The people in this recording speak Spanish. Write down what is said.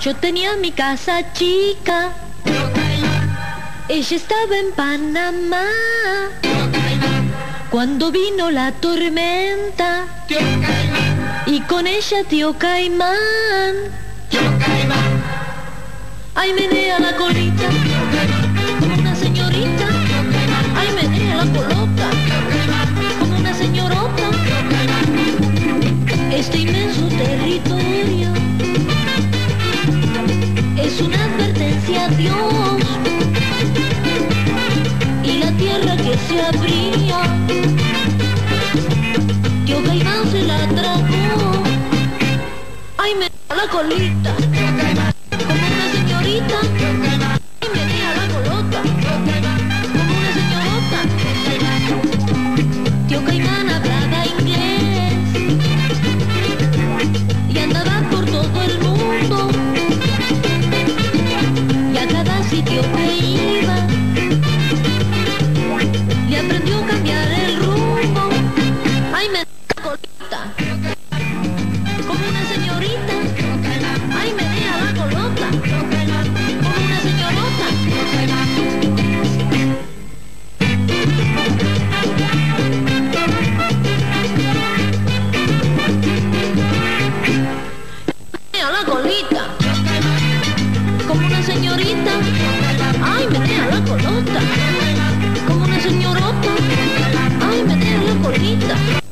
Yo tenía mi casa chica, ella estaba en Panamá. Cuando vino la tormenta y con ella tío Caimán. Ay, menea la colita como una señorita. Ay, menea la colota como una señorota. Este inmenso territorio es una advertencia a Dios, y la tierra que se abría, tío Caimán se la tragó. Ay, me da la colita como una señorita. Ay, me da la colota como una señorota. Tío Caimán hablaba inglés y andaba por todo el mundo, y a cada sitio que iba le aprendió a cambiar el rumbo. Ay, me da la colita como una señorita. Ay, me da la colota como una señorota. Me da la colita como una señorita. Ay, me da la colota como una señorota. Ay, me da la colita.